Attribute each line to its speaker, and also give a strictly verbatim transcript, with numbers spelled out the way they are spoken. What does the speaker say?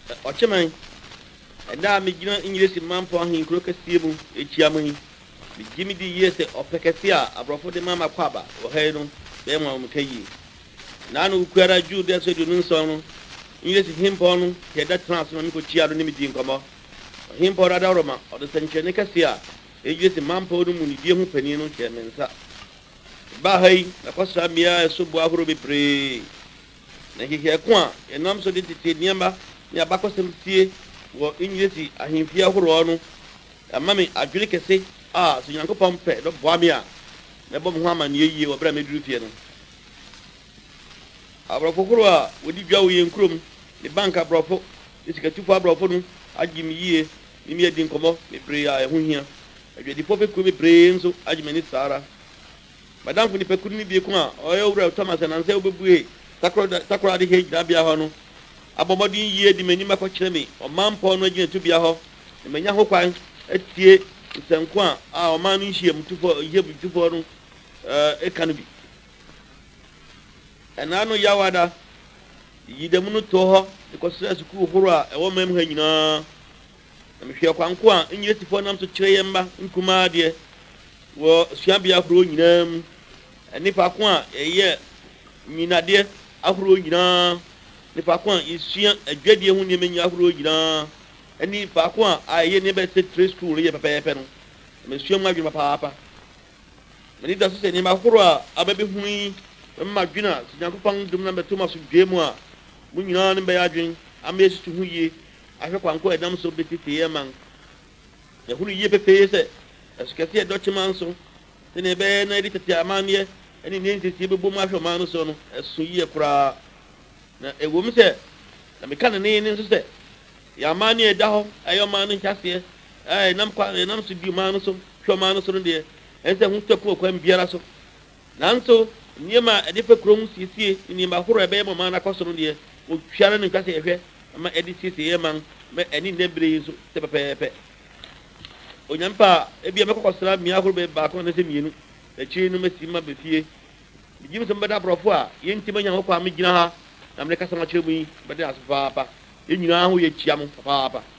Speaker 1: Ocheman, and now me gina English in Mampo hin crooked steam, a chiamani. Jimmy D. Yes, or Pecasia, a brofo de Mama Quaba, or Hedon, them on Mutayi. Nanu Quera Jew, there said you know son. English him pon, he had that transform to Chia Nimiti in Como. Him por Adaroma, or the Sanchenica Sia, ages in Mampo, Munidium Penino, Chairmansa. Bahay, the Costa Mia, Subuahu be pre. And he had Quan, and I'm so did it near near Bacosum Sea, or English, and him Pia Hurono. And mammy, I really can say, ah, so Yanko Pompe, no Boamia, the Bomb Haman, ye or Bramidrufian. Our Fokura, would you go in Crum, the banker brofo, it's a two far brofo, I give me ye, Nimia Dincomo, me pray I won here. I get the Pope could be praying, so I mean Sarah. Madame Funipe couldn't be a qua, or over Thomas and Ansel Bue, Sakra the Hage, Dabia Hono. Abomodin ye, the Menima Cochemi, or Mam Pon to be a ho, the Menyaho Quine, et ye, San Quan, our man in Shim to for a year before a canopy. And I know Yawada, ye the Munu Toho, because there's a cool horror, a woman hanging. I'm sure Quanqua, in years before them to Chayamba, in Kumadia, were Shambia growing them, and if I want a year, Mina dear, Afro, if I want is she a dready woman in Yahoo, and if I want, I never said three school here, Papa, Monsieur Magma Papa. And it doesn't say in my horror, I baby me, Magina, Yankupang, the number two months of Jamoa, Munyan and Bayadrin, I message to ye. I hope I'm quite damn so big here, man. The whole year face it, as Cassia Dutch Manso, then a bear edited Yamania, and in the end, it's Yibu Marshal Manoson, as Suya Kra. A woman said, I mean, can't name in the Yamania Daho, I am man in Cassia, I am quite an answer to Manoso, show Manoson there, and then who took Quem Biaraso. Nanso, near my different rooms, you see, in my horror bear, Mana Cosson there, with Sharon and Cassia. Ma edisi se man me eni nebre so te pepepe onyampa e bia me kokosra mi ahoro be ba ko na se mienu e chi no mesi ma be fie bigim so mbeda brofo a ye ntima nya ho kwa me gina ha na me kasa ma chemu yi be da so papa e nyina ho ye chia mo papa